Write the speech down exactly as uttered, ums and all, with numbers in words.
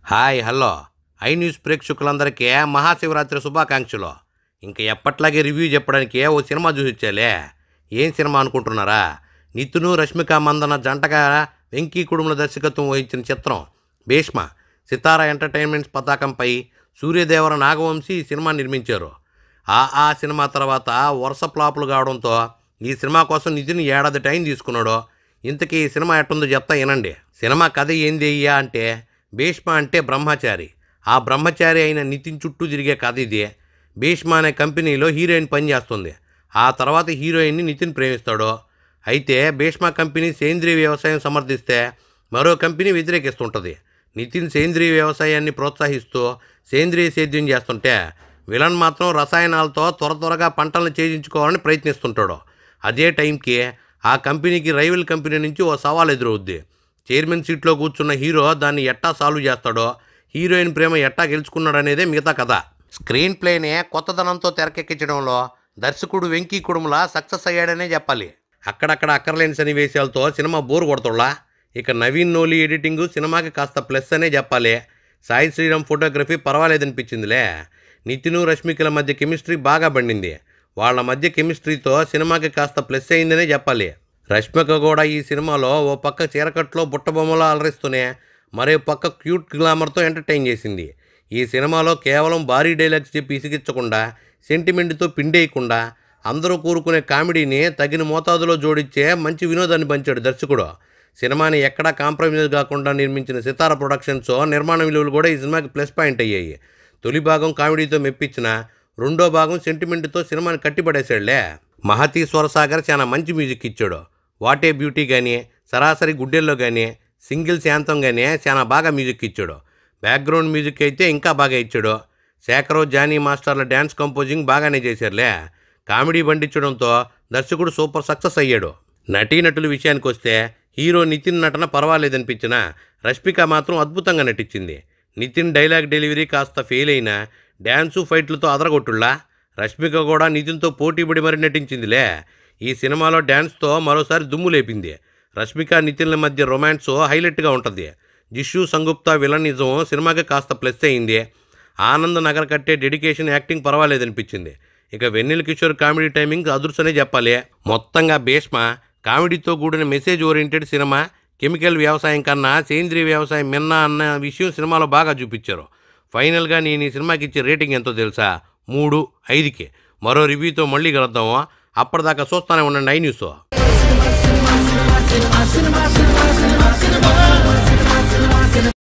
Hi hello iNews ప్రేక్షకులందరికీ మహాశివరాత్రి శుభాకాంక్షలు. ఇంక ఎప్పట్లాగే రివ్యూ చెప్పడానికి ఓ సినిమా చూసిచ్చాలే. ఏం సినిమా అనుకుంటున్నారా? నితిన్ రష్మిక మందన జంటగా వెంకీ కుడుముల దర్శకత్వం వహించిన చిత్రం భీష్మ. సితారా ఎంటర్టైన్మెంట్స్ పతాకంపై సూర్యదేవర నాగవంశీ ఈ సినిమా నిర్మించారు. ఆ ఆ సినిమా తర్వాత వరుస ఫ్లాపులు కావడంతో ఈ సినిమా కోసం నితిన్ ఏడాది టైం తీసుకున్నాడు. ఇంతకీ ఈ సినిమా ఎట్టుందో చెప్తా వినండి. సినిమా కథ ఏంది అయ్యా అంటే, భీష్మ అంటే బ్రహ్మచారి. ఆ బ్రహ్మచారి అయిన నితిన్ చుట్టూ తిరిగే కథ ఇది. భీష్మ అనే కంపెనీలో హీరోయిన్ పనిచేస్తుంది. ఆ తర్వాత హీరోయిన్ని నితిన్ ప్రేమిస్తాడు. అయితే భీష్మ కంపెనీ సేంద్రీయ వ్యవసాయం సమర్థిస్తే మరో కంపెనీ వ్యతిరేకిస్తుంటుంది. నితిన్ సేంద్రీయ వ్యవసాయాన్ని ప్రోత్సహిస్తూ సేంద్రీయ సేద్యం చేస్తుంటే విలన్ మాత్రం రసాయనాలతో త్వర త్వరగా పంటలను చేయించుకోవాలని ప్రయత్నిస్తుంటాడు. అదే టైంకి ఆ కంపెనీకి రైవల్ కంపెనీ నుంచి ఓ సవాల్ ఎదురవుద్ది. చైర్మన్ సీట్లో కూర్చున్న హీరో దాన్ని ఎట్టా సాల్వ్ చేస్తాడో, హీరోయిన్ ప్రేమ ఎట్టా గెలుచుకున్నాడనేదే మిగతా కథ. స్క్రీన్ ప్లేనే కొత్తదనంతో తెరకెక్కించడంలో దర్శకుడు వెంకీ కుడుముల సక్సెస్ అయ్యాడనే చెప్పాలి. అక్కడక్కడ అక్కర్లేని సన్నివేశాలతో సినిమా బోర్ కొడుతున్నా. ఇక నవీన్ నోలి ఎడిటింగు సినిమాకి కాస్త ప్లస్ అనే చెప్పాలి. సాయి శ్రీరామ్ ఫోటోగ్రఫీ పర్వాలేదనిపించిందిలే. నితిన్ రష్మికల మధ్య కెమిస్ట్రీ బాగా బండింది. వాళ్ళ మధ్య కెమిస్ట్రీతో సినిమాకి కాస్త ప్లస్ అయిందనే చెప్పాలి. రష్మిక కూడా ఈ సినిమాలో ఓ పక్క చీరకట్లో బుట్టబొమ్మలో అలరిస్తూనే మరో పక్క క్యూట్ గ్లామర్తో ఎంటర్టైన్ చేసింది. ఈ సినిమాలో కేవలం భారీ డైలాగ్స్ చెప్పి ఇసిగించకుండా, సెంటిమెంట్తో పిండేయకుండా అందరూ కూరుకునే కామెడీని తగిన మోతాదులో జోడించే మంచి వినోదాన్ని పంచాడు దర్శకుడు. సినిమాని ఎక్కడా కాంప్రమైజ్ కాకుండా నిర్మించిన సితారా ప్రొడక్షన్స్ నిర్మాణ విలువలు కూడా ఈ సినిమాకి ప్లస్ పాయింట్ అయ్యాయి. తొలి భాగం కామెడీతో మెప్పించిన, రెండో భాగం సెంటిమెంట్తో సినిమాని కట్టిపడేశాడులే. మహతీ స్వరసాగర్ చాలా మంచి మ్యూజిక్ ఇచ్చాడు. వాటే బ్యూటీ కానీ, సరాసరి గుడ్డెల్లో కానీ, సింగిల్ శాంతం కానీ చాలా బాగా మ్యూజిక్ ఇచ్చాడు. బ్యాక్గ్రౌండ్ మ్యూజిక్ అయితే ఇంకా బాగా ఇచ్చాడు. శేఖరో జానీ మాస్టర్ల డ్యాన్స్ కంపోజింగ్ బాగానే చేశారులే. కామెడీ పండించడంతో దర్శకుడు సూపర్ సక్సెస్ అయ్యాడు. నటీనటుల విషయానికి వస్తే హీరో నితిన్ నటన పర్వాలేదనిపించినా రష్మిక మాత్రం అద్భుతంగా నటించింది. నితిన్ డైలాగ్ డెలివరీ కాస్త ఫెయిల్ అయినా డ్యాన్సు ఫైట్లతో అదరగొట్టుళ్ళా. రష్మిక కూడా నితిన్తో పోటీపడి మరీ నటించిందిలే. ఈ సినిమాలో డ్యాన్స్తో మరోసారి దుమ్ము లేపింది. రష్మిక నితిన్ల మధ్య రొమాన్స్ హైలైట్గా ఉంటుంది. జిష్యు సంగుప్తా విలనిజం సినిమాకి కాస్త ప్లస్ అయింది. ఆనంద్ నగర్ కట్టే డెడికేషన్ యాక్టింగ్ పర్వాలేదనిపించింది. ఇక వెన్నెల కిషోర్ కామెడీ టైమింగ్ అదృష్టనే చెప్పాలి. మొత్తంగా భీష్మ కామెడీతో కూడిన మెసేజ్ ఓరియంటెడ్ సినిమా. కెమికల్ వ్యవసాయం కన్నా సేంద్రీయ వ్యవసాయం మిన్నా అన్న విషయం సినిమాలో బాగా చూపించారు. ఫైనల్గా నేను ఈ సినిమాకి ఇచ్చే రేటింగ్ ఎంతో తెలుసా? మూడు ఐదుకి. మరో రివ్యూతో మళ్ళీ కలుద్దాము. అప్పటిదాకా చూస్తానే ఉండండి ఐన్యూస్.